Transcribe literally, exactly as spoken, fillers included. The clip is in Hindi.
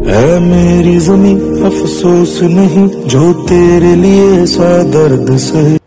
है मेरी ज़मीं अफसोस नहीं जो तेरे लिए सा दर्द सहे।